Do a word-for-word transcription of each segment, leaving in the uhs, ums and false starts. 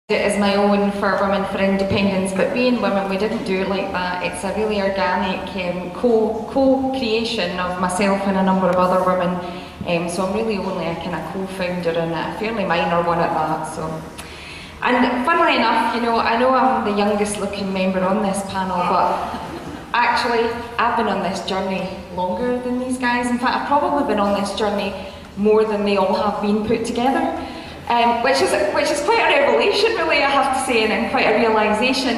it as my own for Women for Independence, but being women, we didn't do it like that. It's a really organic um, co, co-creation of myself and a number of other women. Um, so I'm really only a kind of co-founder and a fairly minor one at that. So, and funnily enough, you know, I know I'm the youngest looking member on this panel, but actually I've been on this journey longer than these guys. In fact, I've probably been on this journey more than they all have been put together. Um, which is which is quite a revelation, really, I have to say, and, and quite a realisation.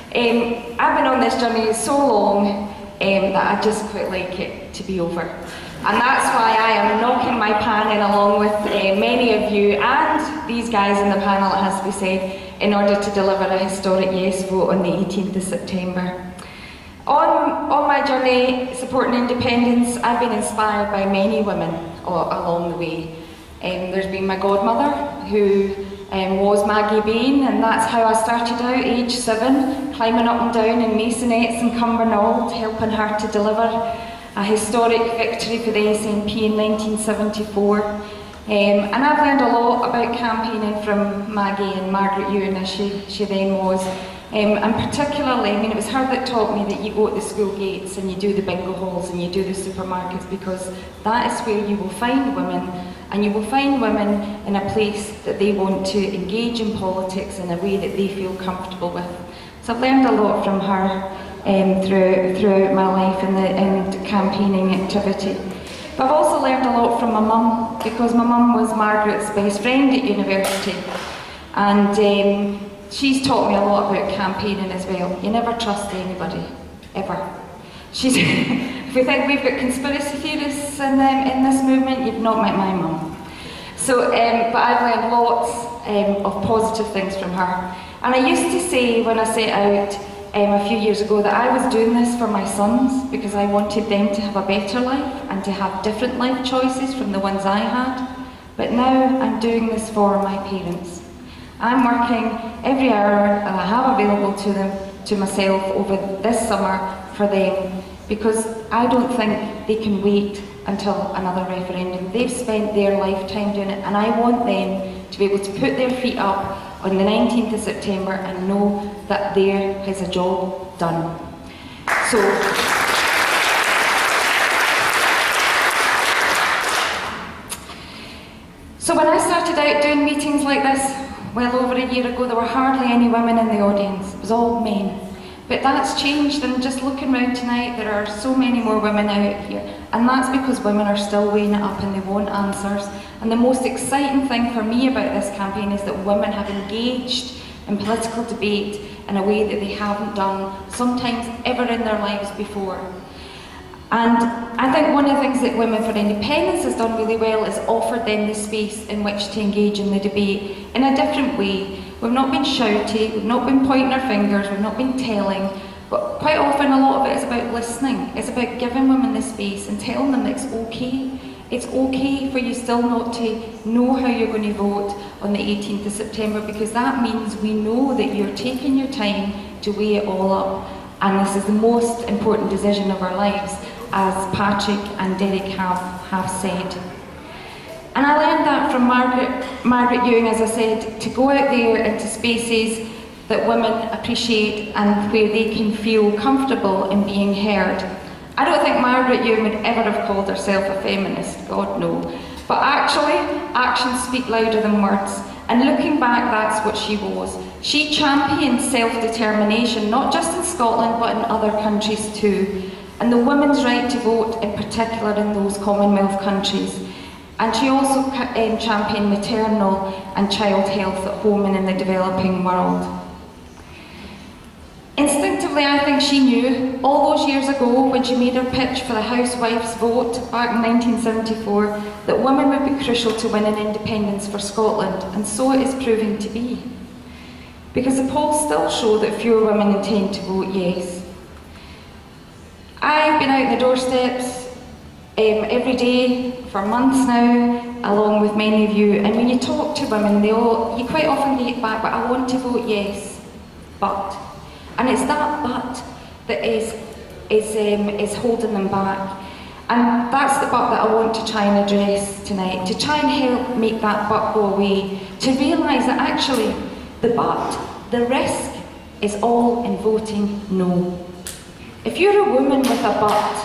Um, I've been on this journey so long um, that I just quite like it to be over. And that's why I am knocking my pan in along with uh, many of you and these guys in the panel, it has to be said, in order to deliver a historic yes vote on the eighteenth of September. On, on my journey supporting independence, I've been inspired by many women all, along the way. Um, there's been my godmother, who um, was Maggie Bain, and that's how I started out, age seven, climbing up and down in Masonettes and Cumbernauld, helping her to deliver a historic victory for the S N P in nineteen seventy-four. Um, and I've learned a lot about campaigning from Maggie and Margaret Ewan, as she, she then was. Um, and particularly, I mean, it was her that taught me that you go to the school gates and you do the bingo halls and you do the supermarkets, because that is where you will find women, and you will find women in a place that they want to engage in politics in a way that they feel comfortable with. So I've learned a lot from her um, through, throughout my life in the in campaigning activity. But I've also learned a lot from my mum, because my mum was Margaret's best friend at university. And um, she's taught me a lot about campaigning as well. You never trust anybody, ever. She's, if we think we've got conspiracy theorists in, um, in this movement, you've not met my mum. So, um, but I've learned lots um, of positive things from her. And I used to say when I set out um, a few years ago that I was doing this for my sons, because I wanted them to have a better life and to have different life choices from the ones I had. But now I'm doing this for my parents. I'm working every hour that I have available to them, to myself over this summer for them, because I don't think they can wait until another referendum. They've spent their lifetime doing it, and I want them to be able to put their feet up on the nineteenth of September and know that there is a job done. So, so when I started out doing meetings like this, well over a year ago, there were hardly any women in the audience. It was all men. But that's changed, and just looking around tonight, there are so many more women out here. And that's because women are still weighing it up and they want answers. And the most exciting thing for me about this campaign is that women have engaged in political debate in a way that they haven't done, sometimes ever in their lives before. And I think one of the things that Women for Independence has done really well is offered them the space in which to engage in the debate in a different way. We've not been shouty, we've not been pointing our fingers, we've not been telling, but quite often a lot of it is about listening. It's about giving women the space and telling them that it's okay. It's okay for you still not to know how you're going to vote on the eighteenth of September, because that means we know that you're taking your time to weigh it all up. And this is the most important decision of our lives, as Patrick and Derek have, have said. And I learned that from Margaret, Margaret Ewing, as I said, to go out there into spaces that women appreciate and where they can feel comfortable in being heard. I don't think Margaret Ewing would ever have called herself a feminist, God no. But actually, actions speak louder than words. And looking back, that's what she was. She championed self-determination, not just in Scotland, but in other countries too. And the women's right to vote, in particular in those Commonwealth countries. And she also um, championed maternal and child health at home and in the developing world. Instinctively, I think she knew, all those years ago when she made her pitch for the Housewife's vote back in nineteen seventy-four, that women would be crucial to winning independence for Scotland, and so it is proving to be. Because the polls still show that fewer women intend to vote yes. I've been out the doorsteps um, every day for months now, along with many of you, and when you talk to women, they all, you quite often get back, but I want to vote yes, but. And it's that but that is, is, um, is holding them back. And that's the but that I want to try and address tonight, to try and help make that but go away, to realise that actually The but, the risk, is all in voting no. If you're a woman with a but,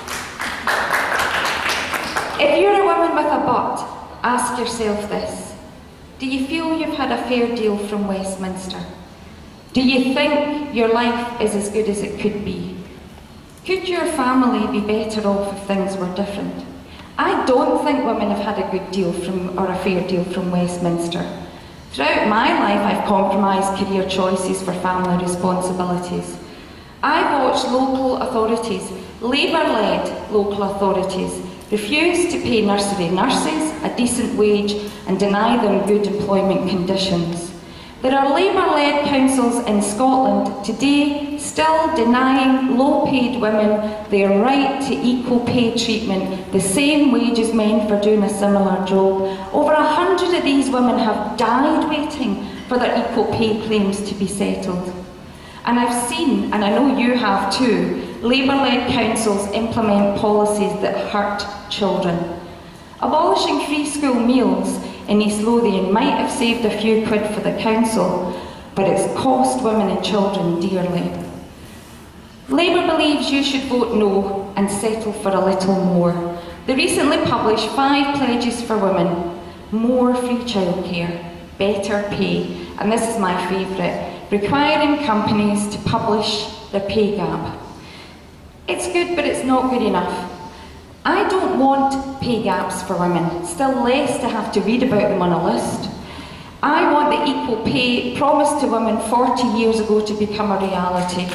if you're a woman with a but, ask yourself this. Do you feel you've had a fair deal from Westminster? Do you think your life is as good as it could be? Could your family be better off if things were different? I don't think women have had a good deal from, or a fair deal from Westminster. Throughout my life, I've compromised career choices for family responsibilities. I've watched local authorities, Labour-led local authorities, refuse to pay nursery nurses a decent wage and deny them good employment conditions. There are Labour-led councils in Scotland today still denying low-paid women their right to equal pay treatment, the same wage as men for doing a similar job. Over a hundred of these women have died waiting for their equal pay claims to be settled. And I've seen, and I know you have too, Labour-led councils implement policies that hurt children. Abolishing free school meals in East Lothian might have saved a few quid for the council, but it's cost women and children dearly. Labour believes you should vote no and settle for a little more. They recently published five pledges for women: more free childcare, better pay, and this is my favourite, requiring companies to publish their pay gap. It's good, but it's not good enough. I don't want pay gaps for women, still less to have to read about them on a list. I want the equal pay promised to women forty years ago to become a reality.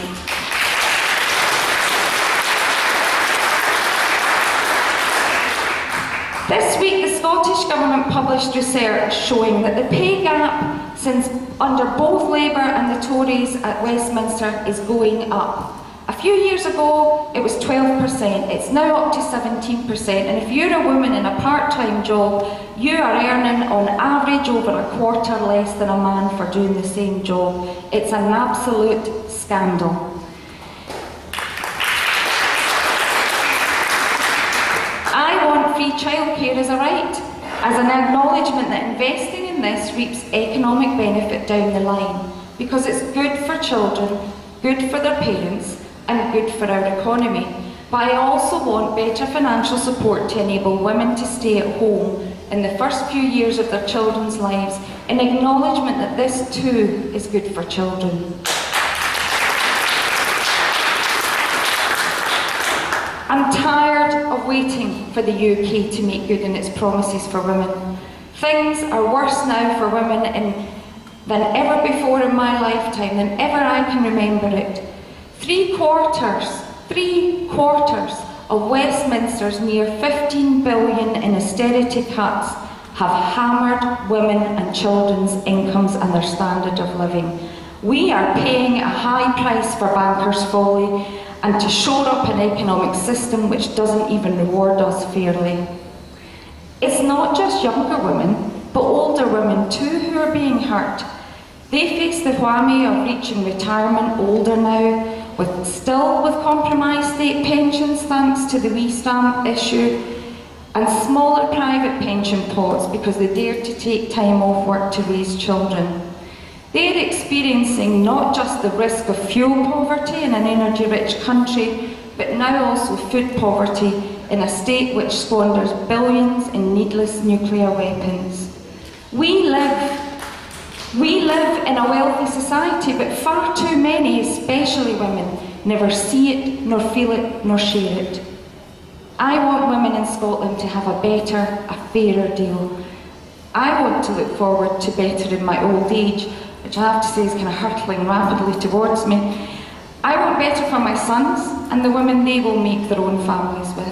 This week, the Scottish Government published research showing that the pay gap since under both Labour and the Tories at Westminster is going up. A few years ago, it was twelve percent, it's now up to seventeen percent, and if you're a woman in a part-time job, you are earning on average over a quarter less than a man for doing the same job. It's an absolute scandal. I want free childcare as a right, as an acknowledgement that investing in this reaps economic benefit down the line, because it's good for children, good for their parents, and good for our economy. But I also want better financial support to enable women to stay at home in the first few years of their children's lives, in acknowledgement that this too is good for children. I'm tired of waiting for the U K to make good on its promises for women. Things are worse now for women in, than ever before in my lifetime, than ever I can remember it. Three quarters, three quarters of Westminster's near fifteen billion in austerity cuts have hammered women and children's incomes and their standard of living. We are paying a high price for bankers' folly and to shore up an economic system which doesn't even reward us fairly. It's not just younger women, but older women too who are being hurt. They face the whammy of reaching retirement older now, with still with compromised state pensions thanks to the wee stamp issue, and smaller private pension pots because they dare to take time off work to raise children. They're experiencing not just the risk of fuel poverty in an energy-rich country, but now also food poverty in a state which squanders billions in needless nuclear weapons. We live, we live in a wealthy society, but far too many, especially women, never see it, nor feel it, nor share it. I want women in Scotland to have a better, a fairer deal. I want to look forward to better in my old age, which I have to say is kind of hurtling rapidly towards me. I want better for my sons and the women they will make their own families with.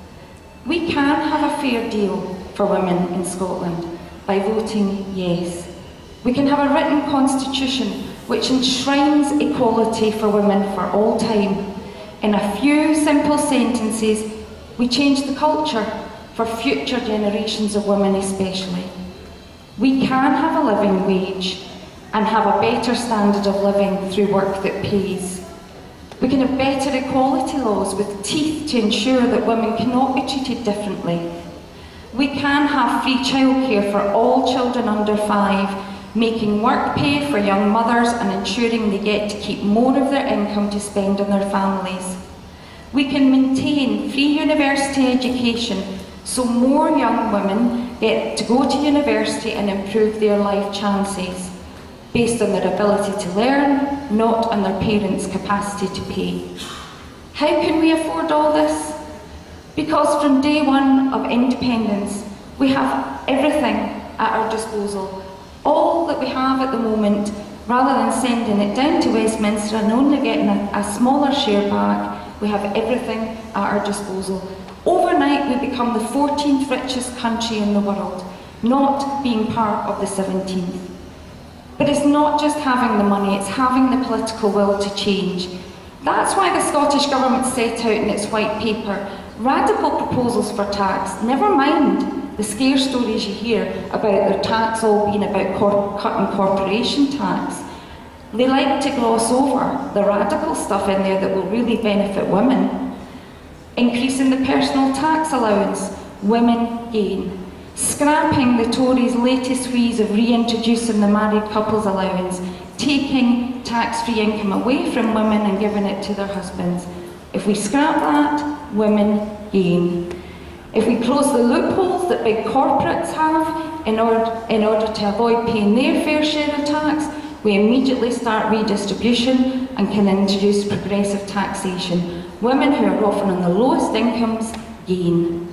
We can have a fair deal for women in Scotland by voting yes. We can have a written constitution which enshrines equality for women for all time. In a few simple sentences, we change the culture for future generations of women especially. We can have a living wage and have a better standard of living through work that pays. We can have better equality laws with teeth to ensure that women cannot be treated differently. We can have free childcare for all children under five, making work pay for young mothers and ensuring they get to keep more of their income to spend on their families. We can maintain free university education so more young women get to go to university and improve their life chances, based on their ability to learn, not on their parents' capacity to pay. How can we afford all this? Because from day one of independence, we have everything at our disposal. All that we have at the moment, rather than sending it down to Westminster and only getting a, a smaller share back, we have everything at our disposal. Overnight, we become the fourteenth richest country in the world, not being part of the seventeenth. But it's not just having the money, it's having the political will to change. That's why the Scottish Government set out in its white paper radical proposals for tax, never mind the scare stories you hear about their tax all being about cor cutting corporation tax. They like to gloss over the radical stuff in there that will really benefit women. Increasing the personal tax allowance, women gain. Scrapping the Tories' latest wheeze of reintroducing the married couples allowance, taking tax-free income away from women and giving it to their husbands. If we scrap that, women gain. If we close the loopholes that big corporates have in order, in order to avoid paying their fair share of tax, we immediately start redistribution and can introduce progressive taxation. Women who are often on the lowest incomes gain.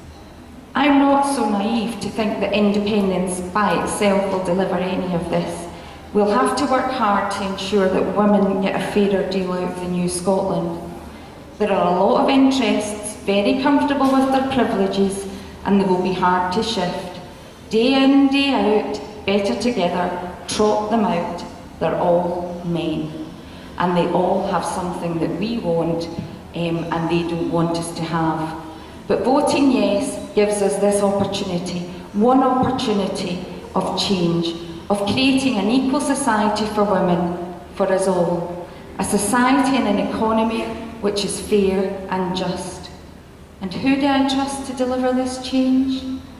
I'm not so naive to think that independence by itself will deliver any of this. We'll have to work hard to ensure that women get a fairer deal out of the new Scotland. There are a lot of interests, very comfortable with their privileges, and they will be hard to shift. Day in, day out, better together, trot them out. They're all men. And they all have something that we want, um, and they don't want us to have. But voting yes gives us this opportunity, one opportunity of change, of creating an equal society for women, for us all. A society and an economy which is fair and just. And who do I trust to deliver this change?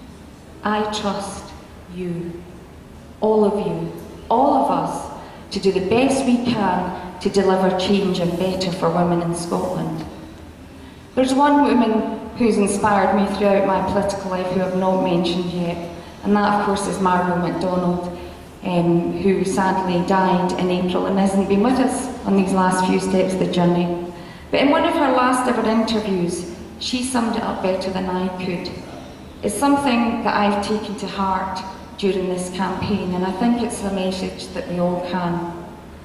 I trust you, all of you, all of us, to do the best we can to deliver change and better for women in Scotland. There's one woman who's inspired me throughout my political life who I've not mentioned yet, and that of course is Margot MacDonald, um, who sadly died in April and hasn't been with us on these last few steps of the journey. But in one of her last ever interviews, she summed it up better than I could. It's something that I've taken to heart during this campaign, and I think it's a message that we all can.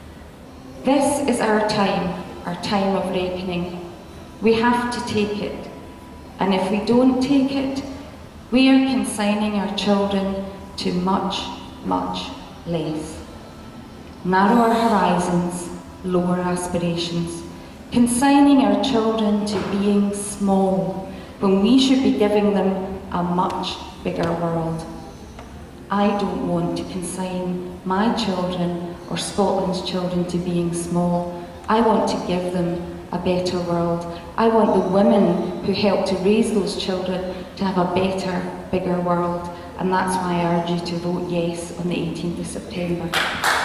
This is our time, our time of reckoning. We have to take it. And if we don't take it, we are consigning our children to much, much less. Narrower horizons, lower aspirations. Consigning our children to being small when we should be giving them a much bigger world. I don't want to consign my children or Scotland's children to being small. I want to give them a better world. I want the women who help to raise those children to have a better, bigger world. And that's why I urge you to vote yes on the eighteenth of September.